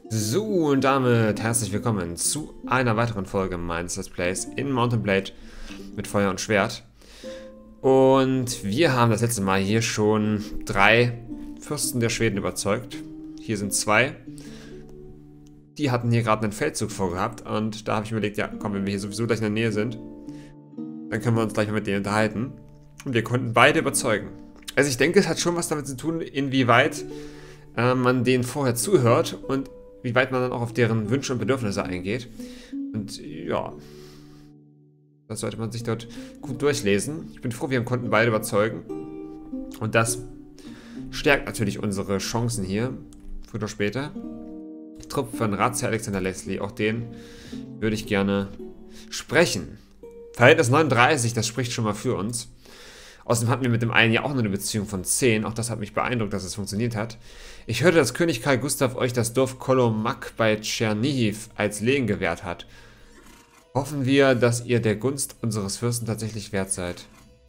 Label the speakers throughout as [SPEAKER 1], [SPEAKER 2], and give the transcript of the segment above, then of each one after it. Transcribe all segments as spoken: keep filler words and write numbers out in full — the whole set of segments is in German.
[SPEAKER 1] So, und damit herzlich willkommen zu einer weiteren Folge meines Let's Plays in Mount and Blade mit Feuer und Schwert. Und wir haben das letzte Mal hier schon drei Fürsten der Schweden überzeugt. Hier sind zwei. Die hatten hier gerade einen Feldzug vorgehabt und da habe ich mir überlegt, ja komm, wenn wir hier sowieso gleich in der Nähe sind, dann können wir uns gleich mal mit denen unterhalten. Und wir konnten beide überzeugen. Also ich denke, es hat schon was damit zu tun, inwieweit äh, man denen vorher zuhört und wie weit man dann auch auf deren Wünsche und Bedürfnisse eingeht. Und ja, das sollte man sich dort gut durchlesen. Ich bin froh, wir konnten beide überzeugen. Und das stärkt natürlich unsere Chancen hier, früher oder später. Trupp von Ratsherr Alexander Leslie, auch den würde ich gerne sprechen. Verhältnis neununddreißig, das spricht schon mal für uns. Außerdem hatten wir mit dem einen ja auch nur eine Beziehung von zehn. Auch das hat mich beeindruckt, dass es funktioniert hat. Ich hörte, dass König Karl Gustav euch das Dorf Kolomak bei Tschernihiv als Lehen gewährt hat. Hoffen wir, dass ihr der Gunst unseres Fürsten tatsächlich wert seid.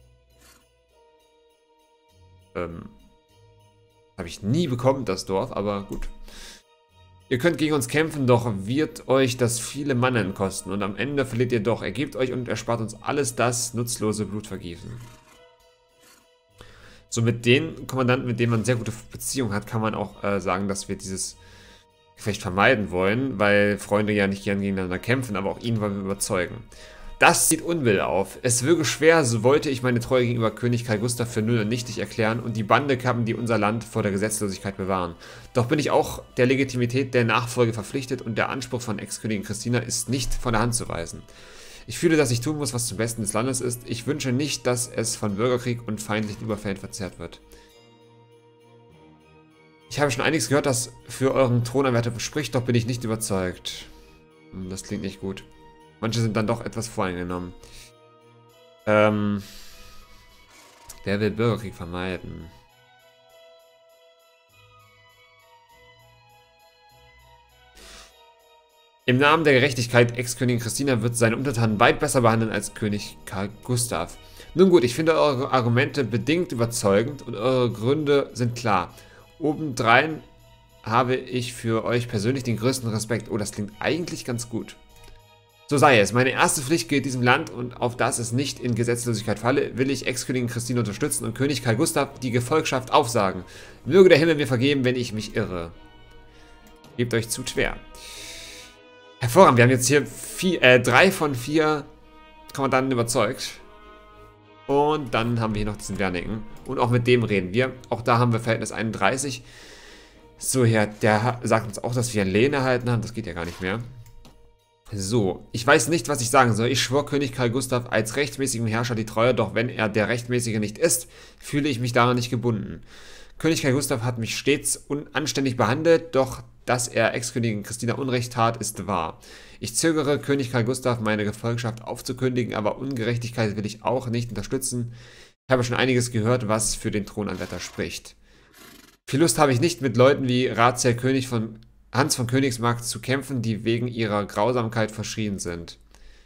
[SPEAKER 1] Ähm, habe ich nie bekommen, das Dorf, aber gut. Ihr könnt gegen uns kämpfen, doch wird euch das viele Mannen kosten. Und am Ende verliert ihr doch. Ergebt euch und erspart uns alles das nutzlose Blutvergießen. So, mit den Kommandanten, mit denen man sehr gute Beziehungen hat, kann man auch äh, sagen, dass wir dieses Gefecht vermeiden wollen, weil Freunde ja nicht gern gegeneinander kämpfen, aber auch ihn wollen wir überzeugen. Das zieht Unwill auf. Es würge schwer, so wollte ich meine Treue gegenüber König Karl Gustav für null und nichtig erklären und die Bande kappen, die unser Land vor der Gesetzlosigkeit bewahren. Doch bin ich auch der Legitimität der Nachfolge verpflichtet und der Anspruch von Ex-Königin Christina ist nicht von der Hand zu weisen. Ich fühle, dass ich tun muss, was zum Besten des Landes ist. Ich wünsche nicht, dass es von Bürgerkrieg und feindlichen Überfällen verzerrt wird. Ich habe schon einiges gehört, das für euren Thronanwärter spricht, doch bin ich nicht überzeugt. Das klingt nicht gut. Manche sind dann doch etwas voreingenommen. Ähm, wer will Bürgerkrieg vermeiden? Im Namen der Gerechtigkeit, Ex-Königin Christina wird seine Untertanen weit besser behandeln als König Karl Gustav. Nun gut, ich finde eure Argumente bedingt überzeugend und eure Gründe sind klar. Obendrein habe ich für euch persönlich den größten Respekt. Oh, das klingt eigentlich ganz gut. So sei es. Meine erste Pflicht gilt diesem Land und auf das es nicht in Gesetzlosigkeit falle, will ich Ex-Königin Christine unterstützen und König Karl Gustav die Gefolgschaft aufsagen. Möge der Himmel mir vergeben, wenn ich mich irre. Gebt euch zu schwer. Hervorragend, wir haben jetzt hier vier, äh, drei von vier Kommandanten überzeugt. Und dann haben wir hier noch diesen Wernicken. Und auch mit dem reden wir. Auch da haben wir Verhältnis einunddreißig. So, ja, der sagt uns auch, dass wir ein Lehen erhalten haben. Das geht ja gar nicht mehr. So, ich weiß nicht, was ich sagen soll. Ich schwör König Karl Gustav als rechtmäßigem Herrscher die Treue, doch wenn er der Rechtmäßige nicht ist, fühle ich mich daran nicht gebunden. König Karl Gustav hat mich stets unanständig behandelt, doch dass er Ex-Königin Christina Unrecht tat, ist wahr. Ich zögere, König Karl Gustav meine Gefolgschaft aufzukündigen, aber Ungerechtigkeit will ich auch nicht unterstützen. Ich habe schon einiges gehört, was für den Thronanwärter spricht. Viel Lust habe ich nicht, mit Leuten wie Ratsherr König von Hans von Königsmark zu kämpfen, die wegen ihrer Grausamkeit verschrien sind.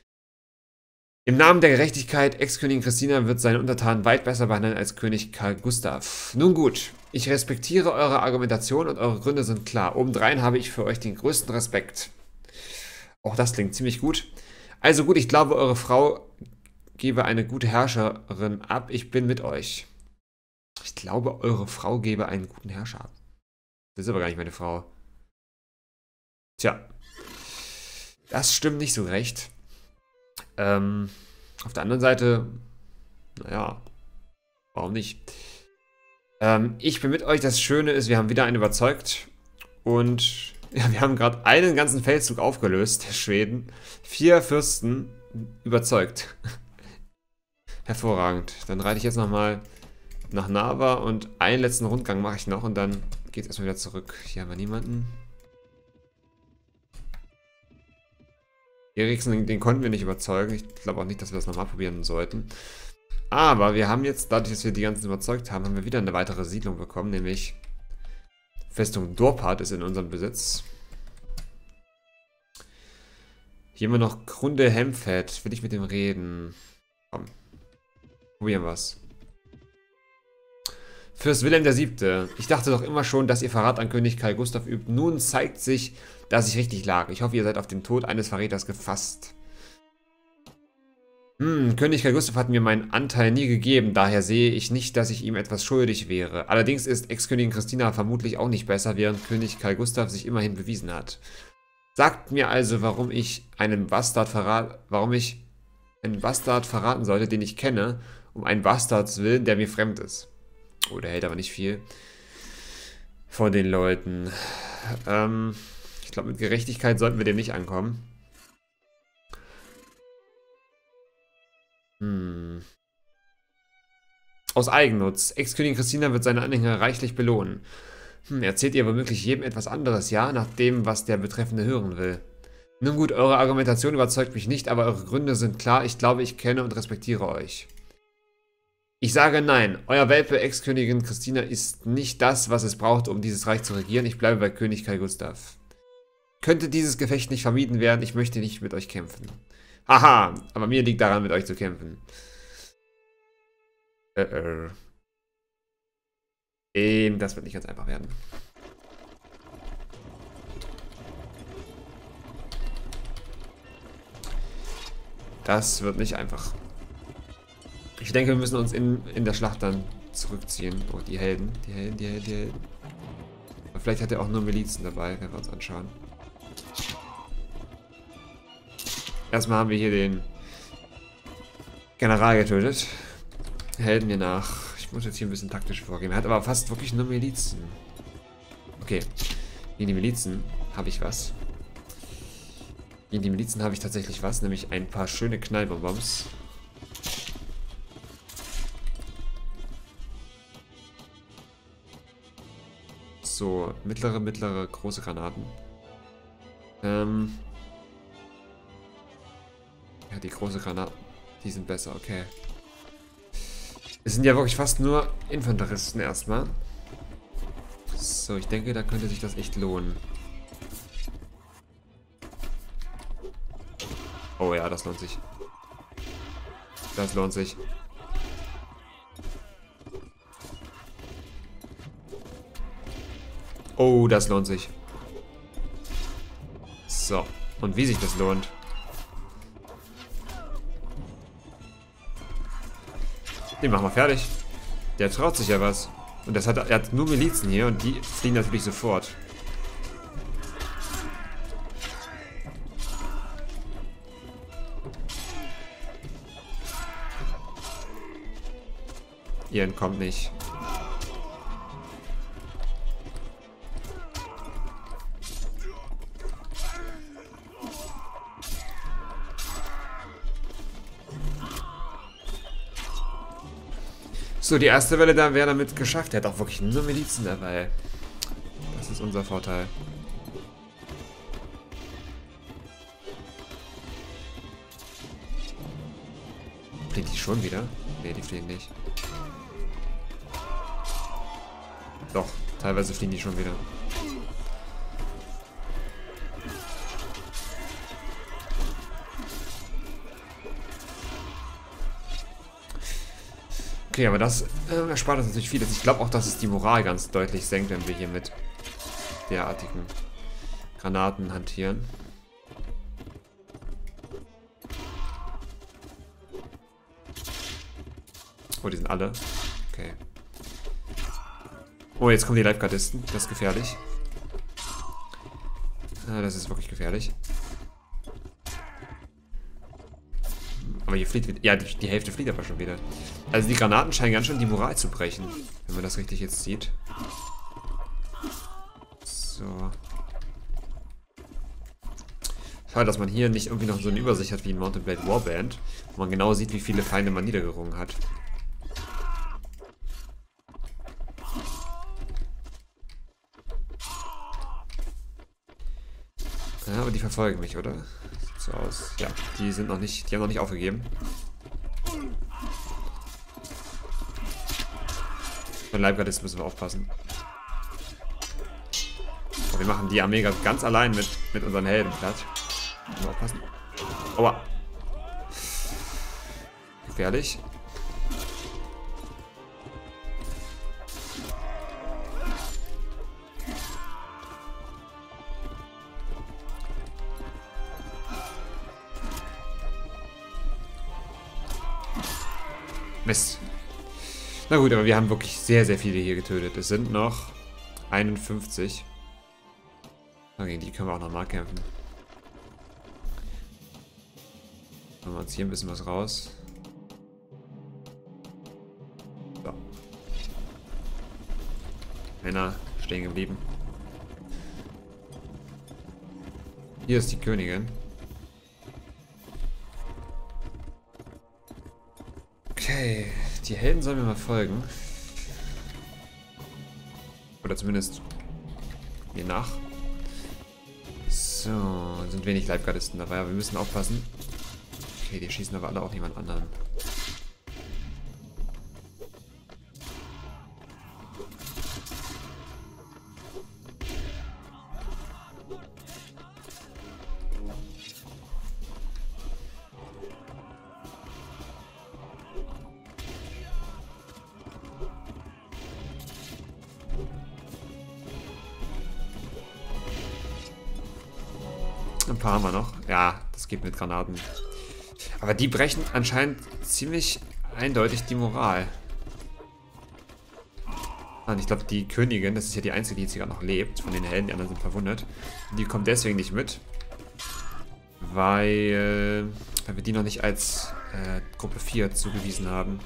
[SPEAKER 1] Im Namen der Gerechtigkeit, Ex-Königin Christina wird seine Untertanen weit besser behandeln als König Karl Gustav. Nun gut, ich respektiere eure Argumentation und eure Gründe sind klar. Obendrein habe ich für euch den größten Respekt. Auch das klingt ziemlich gut. Also gut, ich glaube, eure Frau gebe eine gute Herrscherin ab. Ich bin mit euch. Ich glaube, eure Frau gebe einen guten Herrscher ab. Das ist aber gar nicht meine Frau. Tja. Das stimmt nicht so recht. Ähm, auf der anderen Seite, naja, warum nicht? Ähm, ich bin mit euch. Das Schöne ist, wir haben wieder einen überzeugt. Und ja, wir haben gerade einen ganzen Feldzug aufgelöst, der Schweden. Vier Fürsten überzeugt. Hervorragend. Dann reite ich jetzt nochmal nach Narva und einen letzten Rundgang mache ich noch und dann geht es erstmal wieder zurück. Hier haben wir niemanden. Eriksen, den konnten wir nicht überzeugen. Ich glaube auch nicht, dass wir das nochmal probieren sollten. Aber wir haben jetzt, dadurch, dass wir die ganzen überzeugt haben, haben wir wieder eine weitere Siedlung bekommen, nämlich Festung Dorpat ist in unserem Besitz. Hier haben wir noch Grunde Hemfeld. Will ich mit dem reden? Komm. Probieren wir es. Fürst Wilhelm der Siebte. Ich dachte doch immer schon, dass ihr Verrat an König Karl Gustav übt. Nun zeigt sich, dass ich richtig lag. Ich hoffe, ihr seid auf den Tod eines Verräters gefasst. Hm, König Karl Gustav hat mir meinen Anteil nie gegeben, daher sehe ich nicht, dass ich ihm etwas schuldig wäre. Allerdings ist Ex-Königin Christina vermutlich auch nicht besser, während König Karl Gustav sich immerhin bewiesen hat. Sagt mir also, warum ich einen Bastard verrat, warum ich einen Bastard verraten sollte, den ich kenne, um einen Bastards willen, der mir fremd ist. Oh, der hält aber nicht viel von den Leuten. Ähm, ich glaube, mit Gerechtigkeit sollten wir dem nicht ankommen. Hm. Aus Eigennutz. Ex-Königin Christina wird seine Anhänger reichlich belohnen. Hm, erzählt ihr womöglich jedem etwas anderes, ja? Nach dem, was der Betreffende hören will. Nun gut, eure Argumentation überzeugt mich nicht, aber eure Gründe sind klar. Ich glaube, ich kenne und respektiere euch. Ich sage nein. Euer Welpe, Ex-Königin Christina, ist nicht das, was es braucht, um dieses Reich zu regieren. Ich bleibe bei König Karl Gustav. Könnte dieses Gefecht nicht vermieden werden, ich möchte nicht mit euch kämpfen. Haha, aber mir liegt daran, mit euch zu kämpfen. Äh, äh. Ähm, das wird nicht ganz einfach werden. Das wird nicht einfach. Ich denke, wir müssen uns in, in der Schlacht dann zurückziehen. Oh, die Helden, die Helden, die Helden, die Helden. Aber vielleicht hat er auch nur Milizen dabei, wenn wir uns anschauen. Erstmal haben wir hier den General getötet. Helden mir nach. Ich muss jetzt hier ein bisschen taktisch vorgehen. Er hat aber fast wirklich nur Milizen. Okay. Gegen die Milizen habe ich was. Gegen die Milizen habe ich tatsächlich was. Nämlich ein paar schöne Knallbonbons. So, mittlere, mittlere, große Granaten. Ähm... Ja, die große Granaten, die sind besser, okay. Es sind ja wirklich fast nur Infanteristen erstmal. So, ich denke, da könnte sich das echt lohnen. Oh ja, das lohnt sich. Das lohnt sich. Oh, das lohnt sich. So, und wie sich das lohnt. Den machen wir fertig. Der traut sich ja was. Und das hat, er hat nur Milizen hier und die fliehen natürlich sofort. Ihr entkommt nicht. So, die erste Welle da wäre damit geschafft. Er hat auch wirklich nur Milizen dabei. Das ist unser Vorteil. Fliegen die schon wieder? Ne, die fliegen nicht. Doch, teilweise fliegen die schon wieder. Okay, aber das äh, erspart uns natürlich vieles. Ich glaube auch, dass es die Moral ganz deutlich senkt, wenn wir hier mit derartigen Granaten hantieren. Oh, die sind alle. Okay. Oh, jetzt kommen die Leibgardisten. Das ist gefährlich. Ah, das ist wirklich gefährlich. Aber hier flieht wieder. Ja, die, die Hälfte flieht aber schon wieder. Also die Granaten scheinen ganz schön die Moral zu brechen. Wenn man das richtig jetzt sieht. So. Schade, dass man hier nicht irgendwie noch so eine Übersicht hat wie in Mount and Blade Warband. Wo man genau sieht, wie viele Feinde man niedergerungen hat. Ja, aber die verfolgen mich, oder? Sieht so aus. Ja, die sind noch nicht, die haben noch nicht aufgegeben. Von Leibgardisten müssen wir aufpassen. Oh, wir machen die Armee ganz allein mit, mit unseren Helden platt. Müssen wir aufpassen. Aua. Gefährlich. Mist. Na gut, aber wir haben wirklich sehr, sehr viele hier getötet. Es sind noch einundfünfzig. Gegen die können wir auch nochmal kämpfen. Machen wir uns hier ein bisschen was raus. So. Männer stehen geblieben. Hier ist die Königin. Okay, die Helden sollen mir mal folgen. Oder zumindest mir nach. So, sind wenig Leibgardisten dabei, aber wir müssen aufpassen. Okay, die schießen aber alle auf jemand anderen. Ein paar haben wir noch. Ja, das geht mit Granaten. Aber die brechen anscheinend ziemlich eindeutig die Moral. Und ich glaube, die Königin, das ist ja die einzige, die jetzt hier noch lebt, von den Helden, die anderen sind verwundet. Die kommt deswegen nicht mit. Weil, weil wir die noch nicht als äh, Gruppe vier zugewiesen haben.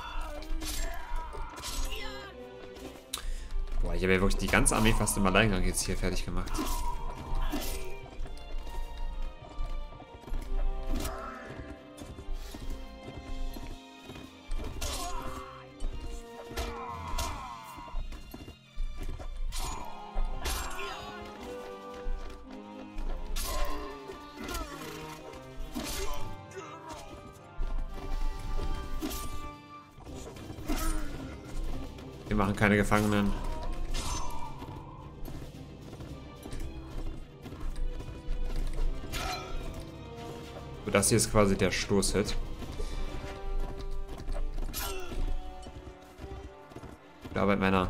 [SPEAKER 1] Boah, ich habe ja wirklich die ganze Armee fast im Alleingang jetzt hier fertig gemacht. Wir machen keine Gefangenen. So, das hier ist quasi der Stoßhit. Gute Arbeit, Männer.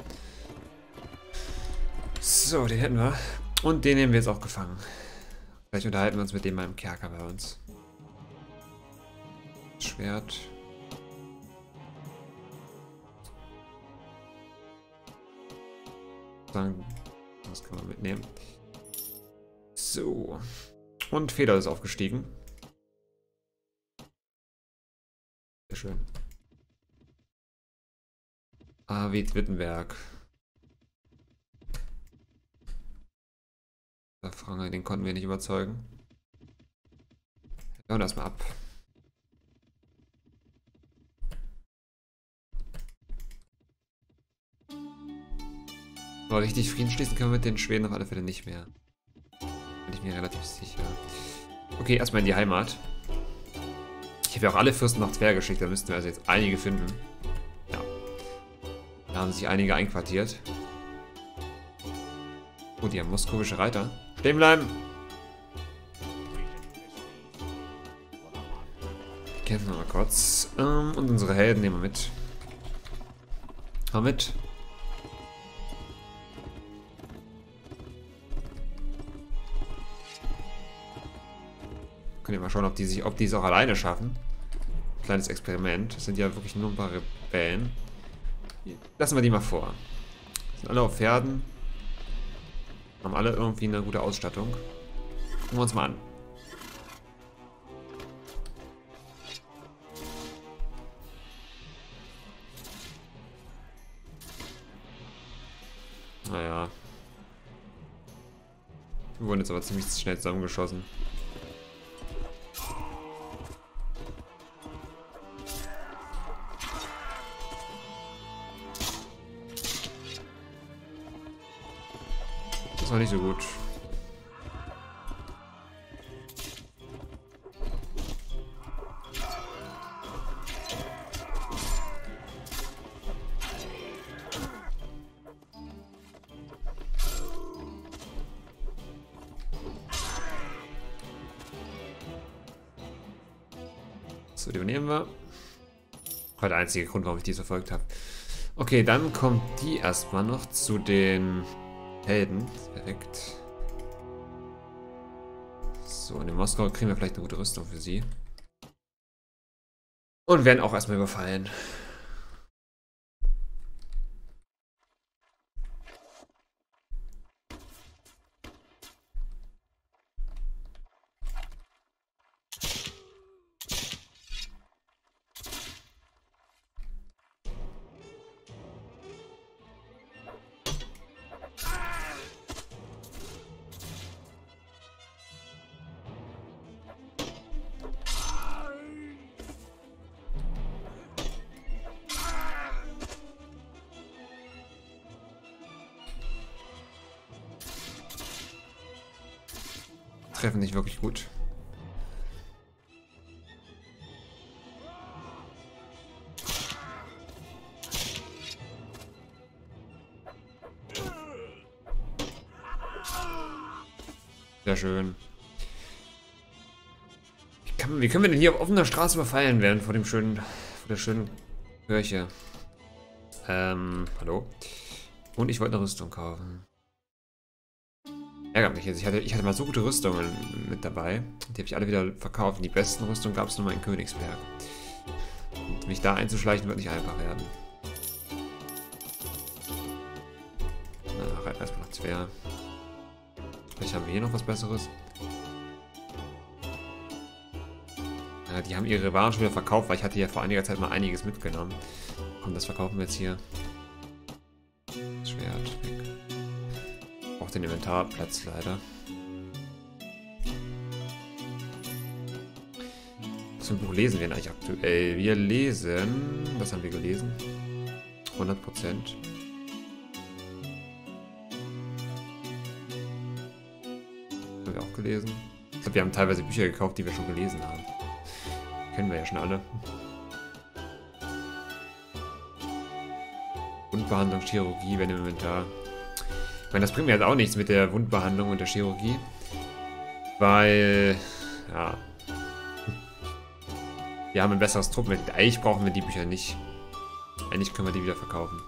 [SPEAKER 1] So, den hätten wir. Und den nehmen wir jetzt auch gefangen. Vielleicht unterhalten wir uns mit dem mal im Kerker bei uns. Schwert. Das kann man mitnehmen. So. Und Feder ist aufgestiegen. Sehr schön. Arvid Wittenberg. Der Frange, den konnten wir nicht überzeugen. Hören das mal ab. Aber richtig Frieden schließen können wir mit den Schweden auf alle Fälle nicht mehr. Bin ich mir relativ sicher. Okay, erstmal in die Heimat. Ich habe ja auch alle Fürsten nach Tver geschickt, da müssten wir also jetzt einige finden. Ja. Da haben sich einige einquartiert. Oh, die haben moskowische Reiter. Stehen bleiben! Kämpfen wir mal kurz. Ähm, und unsere Helden nehmen wir mit. Komm mit. Können wir mal schauen, ob die sich, ob die es auch alleine schaffen. Kleines Experiment. Das sind ja wirklich nur ein paar Rebellen. Lassen wir die mal vor. Sind alle auf Pferden. Haben alle irgendwie eine gute Ausstattung. Gucken wir uns mal an. Naja. Wir wurden jetzt aber ziemlich schnell zusammengeschossen. Das war nicht so gut. So, die übernehmen wir. War der einzige Grund, warum ich die verfolgt habe. Okay, dann kommt die erstmal noch zu den Helden. Perfekt. So, und in Moskau kriegen wir vielleicht eine gute Rüstung für sie. Und werden auch erstmal überfallen. Treffen nicht wirklich gut. Sehr schön. Wie, kann, wie können wir denn hier auf offener Straße überfallen werden vor dem schönen, vor der schönen Kirche? Ähm, hallo? Und ich wollte eine Rüstung kaufen. Ärgert mich jetzt. Ich hatte, ich hatte mal so gute Rüstungen mit dabei. Die habe ich alle wieder verkauft. Die besten Rüstungen gab es nur mal in Königsberg. Und mich da einzuschleichen wird nicht einfach werden. Na, reiten erstmal nach Zwer. Vielleicht haben wir hier noch was Besseres. Ja, die haben ihre Waren schon wieder verkauft, weil ich hatte ja vor einiger Zeit mal einiges mitgenommen. Komm, das verkaufen wir jetzt hier. Das Schwert weg. Auch den Inventarplatz leider. Was für ein Buch lesen wir denn eigentlich aktuell? Wir lesen... Was haben wir gelesen? hundert Prozent. Haben wir auch gelesen. Ich glaube, wir haben teilweise Bücher gekauft, die wir schon gelesen haben. Kennen wir ja schon alle. Wundbehandlung, Chirurgie, wenn im Inventar. Ich meine, das bringt mir jetzt auch nichts mit der Wundbehandlung und der Chirurgie. Weil, ja. Wir haben ein besseres Truppmittel. Eigentlich brauchen wir die Bücher nicht. Eigentlich können wir die wieder verkaufen.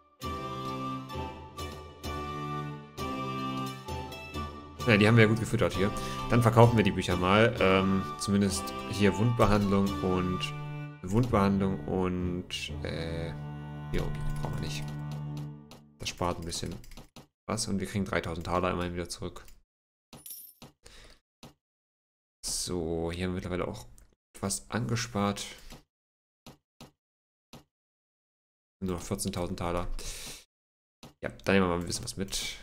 [SPEAKER 1] Ja, die haben wir ja gut gefüttert hier. Dann verkaufen wir die Bücher mal. Ähm, zumindest hier Wundbehandlung und Wundbehandlung und äh, Chirurgie brauchen wir nicht. Das spart ein bisschen was und wir kriegen dreitausend Taler immerhin wieder zurück. So, hier haben wir mittlerweile auch was angespart. Nur noch vierzehntausend Taler. Ja, dann nehmen wir mal ein bisschen was mit.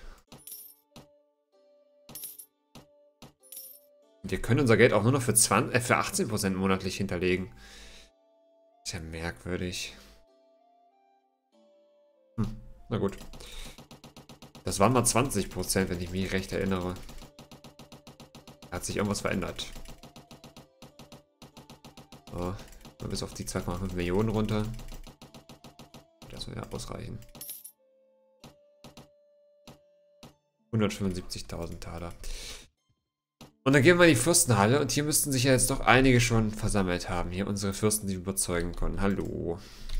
[SPEAKER 1] Wir können unser Geld auch nur noch für, zwanzig, äh, für achtzehn Prozent monatlich hinterlegen. Ist ja merkwürdig. Hm, na gut. Das waren mal zwanzig Prozent, wenn ich mich recht erinnere. Da hat sich irgendwas verändert. So, mal bis auf die zwei Komma fünf Millionen runter. Das soll ja ausreichen. hundertfünfundsiebzigtausend Taler. Und dann gehen wir in die Fürstenhalle und hier müssten sich ja jetzt doch einige schon versammelt haben. Hier unsere Fürsten, die wir überzeugen konnten. Hallo.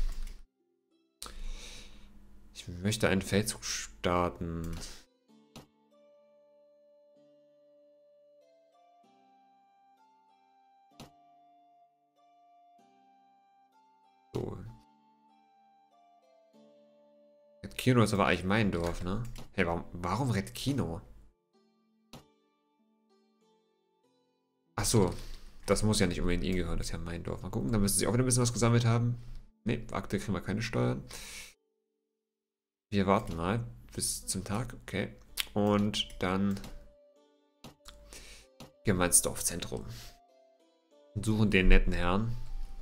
[SPEAKER 1] Ich möchte einen Feldzug starten. So. Red Kino ist aber eigentlich mein Dorf, ne? Hey, warum, warum Red Kino? Ach so, das muss ja nicht unbedingt ihnen gehören, das ist ja mein Dorf. Mal gucken, da müssen sie auch wieder ein bisschen was gesammelt haben. Ne, aktuell kriegen wir keine Steuern. Wir warten mal bis zum Tag, okay. Und dann gehen wir ins Dorfzentrum. Und suchen den netten Herrn.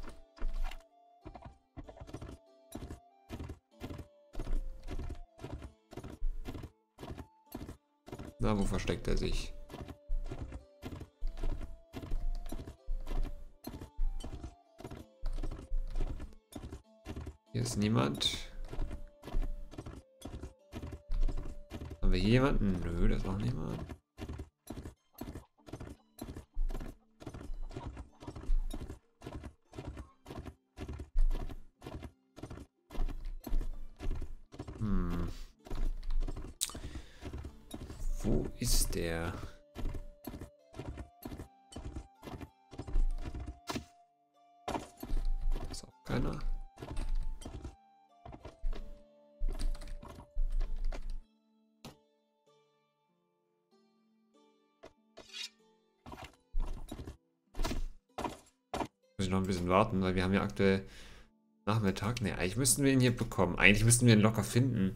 [SPEAKER 1] Na, wo versteckt er sich? Hier ist niemand. Haben wir hier jemanden? Nö, das ist auch niemand. Hm. Wo ist der? Keiner? Muss ich noch ein bisschen warten, weil wir haben ja aktuell Nachmittag. Ne, eigentlich müssten wir ihn hier bekommen. Eigentlich müssten wir ihn locker finden.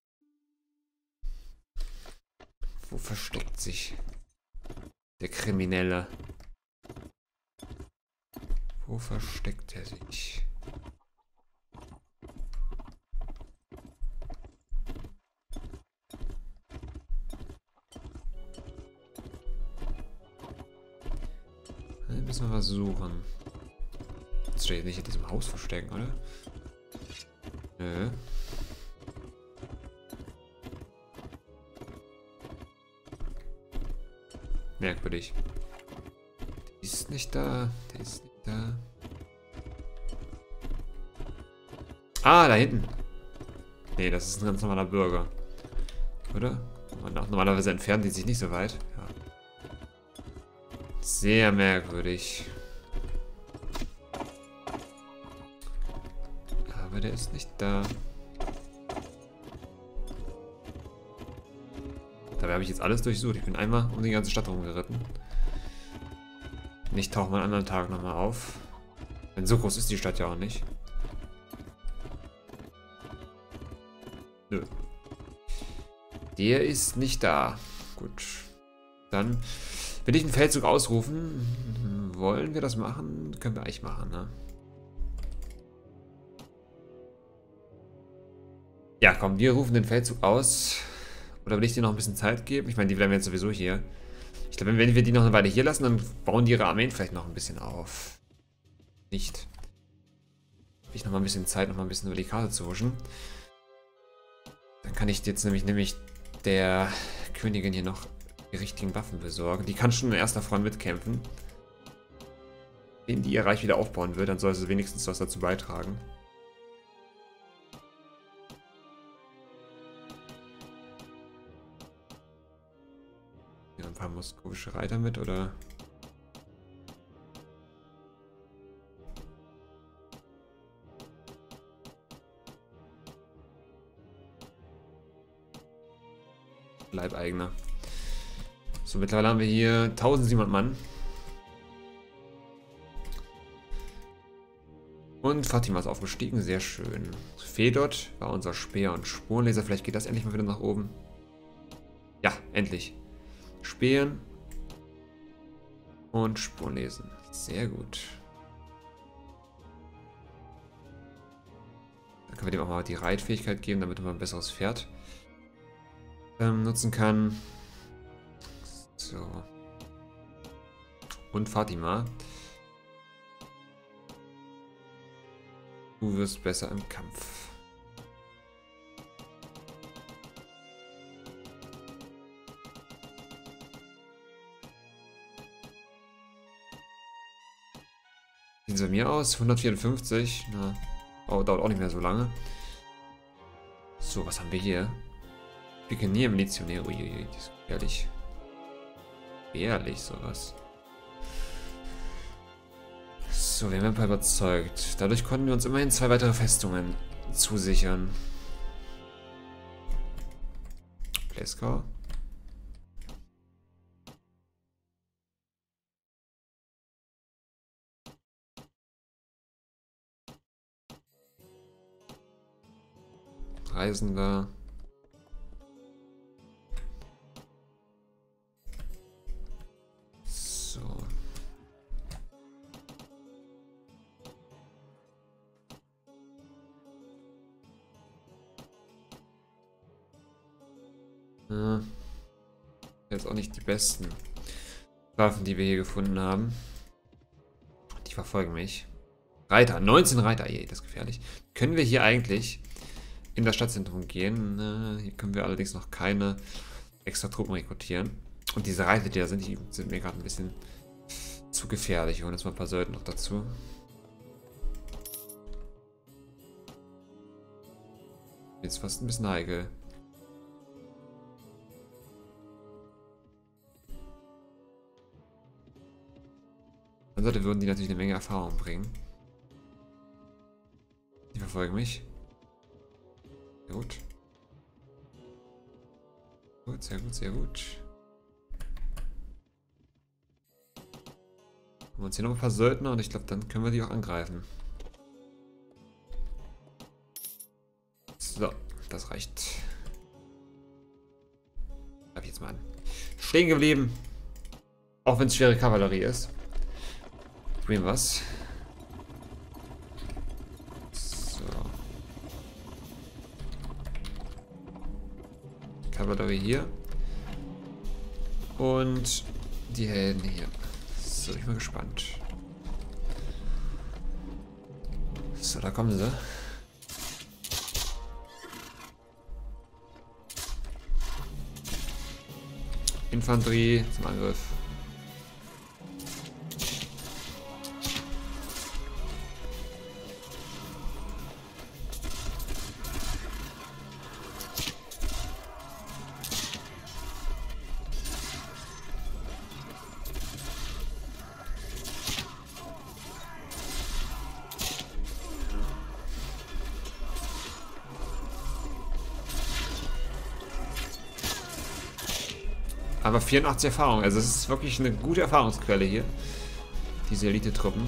[SPEAKER 1] Wo versteckt sich der Kriminelle? Wo versteckt er sich? Dann müssen wir was suchen. Jetzt steht nicht in diesem Haus verstecken, oder? Nö. Merkwürdig. Der ist nicht da. Der ist nicht da. Ah, da hinten. Nee, das ist ein ganz normaler Bürger. Oder? Normalerweise entfernen die sich nicht so weit. Ja. Sehr merkwürdig. Aber der ist nicht da. Dabei habe ich jetzt alles durchsucht. Ich bin einmal um die ganze Stadt rumgeritten. Ich tauche mal einen anderen Tag nochmal auf. Denn so groß ist die Stadt ja auch nicht. Nö. Der ist nicht da. Gut. Dann will ich einen Feldzug ausrufen. Wollen wir das machen? Können wir eigentlich machen, ne? Ja, komm, wir rufen den Feldzug aus. Oder will ich dir noch ein bisschen Zeit geben? Ich meine, die bleiben jetzt sowieso hier. Ich glaube, wenn wir die noch eine Weile hier lassen, dann bauen die ihre Armeen vielleicht noch ein bisschen auf. Nicht. Habe ich noch mal ein bisschen Zeit, noch mal ein bisschen über die Karte zu huschen. Dann kann ich jetzt nämlich, nämlich der Königin hier noch die richtigen Waffen besorgen. Die kann schon in erster Front mitkämpfen. Wenn die ihr Reich wieder aufbauen wird, dann soll sie wenigstens was dazu beitragen. Ja, ein paar moskowische Reiter mit, oder? Leibeigener. So, mittlerweile haben wir hier tausendsiebenhundert Mann. Und Fatima ist aufgestiegen, sehr schön. Fedot war unser Speer und Spurenleser. Vielleicht geht das endlich mal wieder nach oben. Ja, endlich. Spähen und Spurenlesen. Sehr gut. Dann können wir dem auch mal die Reitfähigkeit geben, damit man ein besseres Pferd ähm, nutzen kann. So. Und Fatima. Du wirst besser im Kampf. Sehen sie bei mir aus? hundertvierundfünfzig. Na, oh, dauert auch nicht mehr so lange. So, was haben wir hier? Pikenier, Milizionär. Uiuiui, die ist gefährlich. Gefährlich, sowas. So, wir haben ein paar überzeugt. Dadurch konnten wir uns immerhin zwei weitere Festungen zusichern. Pleskau. Reisender. So. Ja. Jetzt auch nicht die besten Waffen, die wir hier gefunden haben. Die verfolgen mich. Reiter, neunzehn Reiter. Ey, das ist gefährlich. Können wir hier eigentlich in das Stadtzentrum gehen? Hier können wir allerdings noch keine extra Truppen rekrutieren. Und diese Reiter, die da sind, die sind mir gerade ein bisschen zu gefährlich. Wir holen jetzt mal ein paar Söldner noch dazu. Jetzt fast ein bisschen heikel. Ansonsten würden die natürlich eine Menge Erfahrung bringen. verfolgen mich. Sehr gut. Gut, sehr gut, sehr gut. Haben wir uns hier noch ein paar Söldner und ich glaube, dann können wir die auch angreifen. So, das reicht. Greif ich jetzt mal an. Stehen geblieben. Auch wenn es schwere Kavallerie ist. Probieren wir was. So. Kavallerie hier. Und die Helden hier. So, ich bin mal gespannt. So, da kommen sie. Infanterie zum Angriff. Aber vierundachtzig Erfahrung, also es ist wirklich eine gute Erfahrungsquelle hier. Diese Elite-Truppen.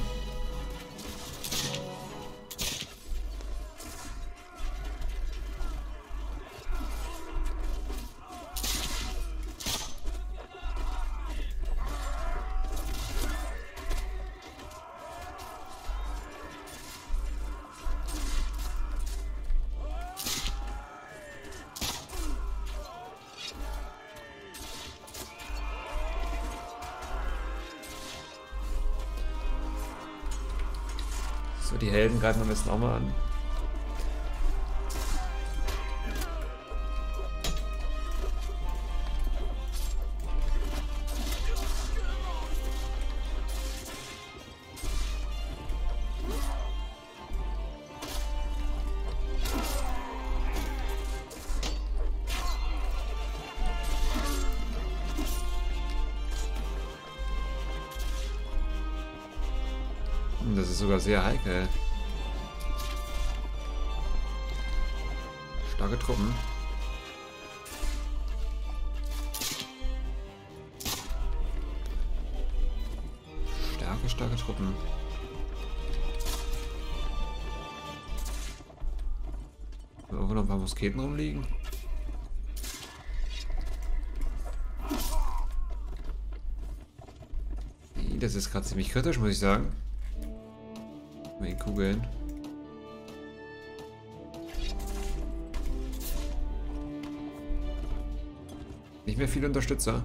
[SPEAKER 1] So, die Helden greifen wir am besten auch mal an. Das ist sogar sehr heikel. Starke Truppen. Starke, starke Truppen. Irgendwo noch ein paar Musketen rumliegen. Das ist gerade ziemlich kritisch, muss ich sagen. Mit den Kugeln. Nicht mehr viele Unterstützer.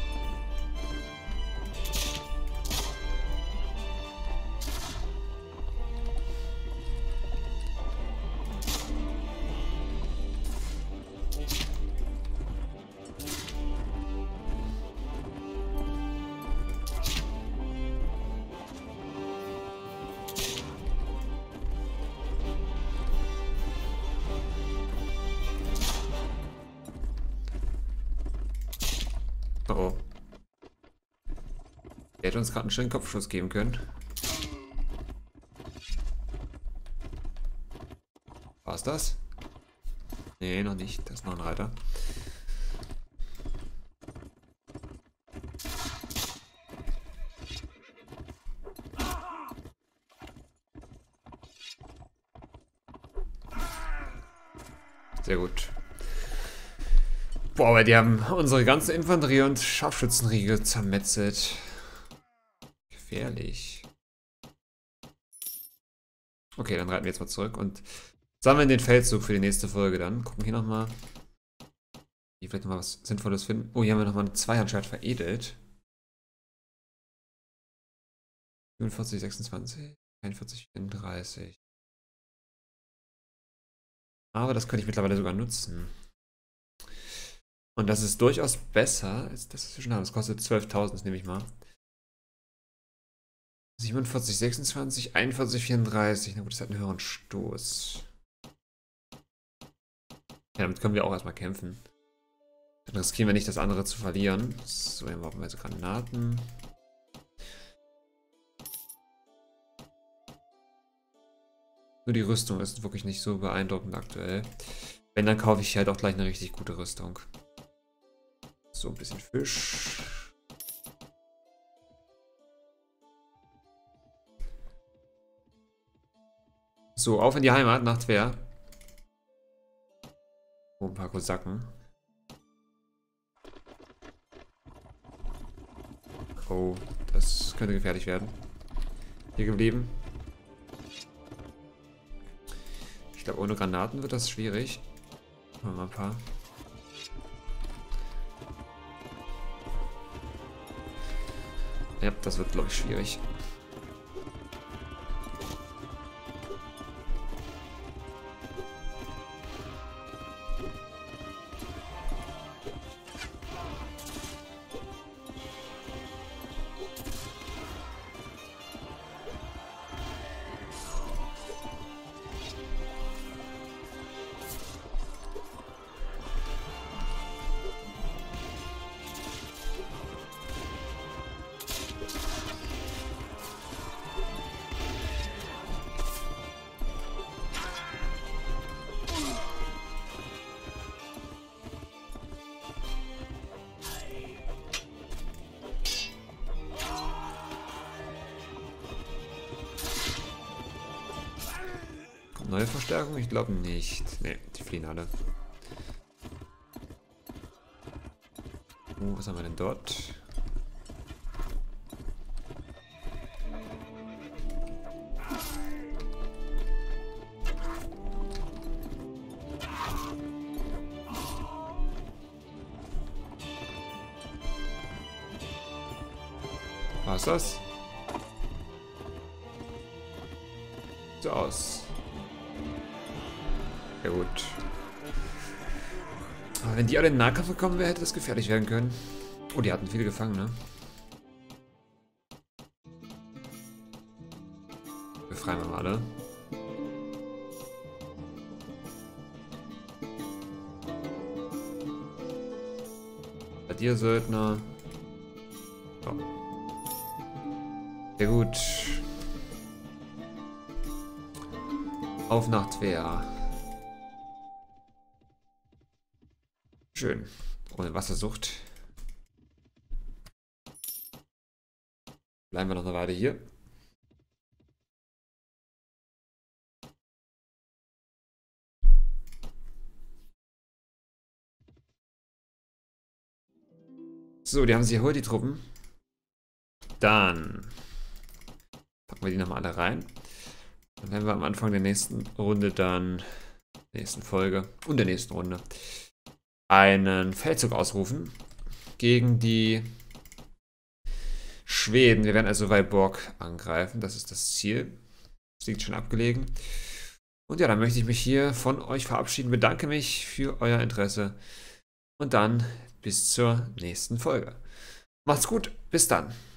[SPEAKER 1] Oh oh. Der hätte uns gerade einen schönen Kopfschuss geben können. War's das? Nee, noch nicht. Das ist noch ein Reiter. Sehr gut. Boah, aber die haben unsere ganze Infanterie und Scharfschützenriege zermetzelt. Gefährlich. Okay, dann reiten wir jetzt mal zurück und sammeln den Feldzug für die nächste Folge dann. Gucken hier nochmal. Hier vielleicht nochmal was Sinnvolles finden. Oh, hier haben wir nochmal ein Zweihandschwert veredelt. fünfundvierzig, sechsundzwanzig, einundvierzig, vierunddreißig. Aber das könnte ich mittlerweile sogar nutzen. Und das ist durchaus besser als das, was wir schon haben. Das kostet zwölftausend, das nehme ich mal. siebenundvierzig, sechsundzwanzig, einundvierzig, vierunddreißig. Na gut, das hat einen höheren Stoß. Ja, damit können wir auch erstmal kämpfen. Dann riskieren wir nicht, das andere zu verlieren. So, hier haben wir also Granaten. Nur die Rüstung ist wirklich nicht so beeindruckend aktuell. Wenn, dann kaufe ich halt auch gleich eine richtig gute Rüstung. So, ein bisschen Fisch. So, auf in die Heimat nach Twer. Oh, ein paar Kosaken. Oh, das könnte gefährlich werden. Hier geblieben. Ich glaube, ohne Granaten wird das schwierig. Machen wir mal ein paar. Ja, das wird, glaube ich, schwierig. Neue Verstärkung? Ich glaube nicht. Ne, die fliehen alle. Oh, was haben wir denn dort? Was ist das? So aus. Ja gut. Aber wenn die alle in den Nahkampf gekommen wäre, hätte das gefährlich werden können. Oh, die hatten viele Gefangene. Befreien wir mal alle. Bei dir, Söldner. So. Sehr gut. Auf nach Twer. Schön. Ohne Wassersucht. Bleiben wir noch eine Weile hier. So, die haben sich erholt, die Truppen. Dann packen wir die nochmal alle rein. Dann werden wir am Anfang der nächsten Runde dann, der nächsten Folge und der nächsten Runde, einen Feldzug ausrufen gegen die Schweden. Wir werden also Weilburg angreifen. Das ist das Ziel. Das liegt schon abgelegen. Und ja, dann möchte ich mich hier von euch verabschieden. Bedanke mich für euer Interesse. Und dann bis zur nächsten Folge. Macht's gut. Bis dann.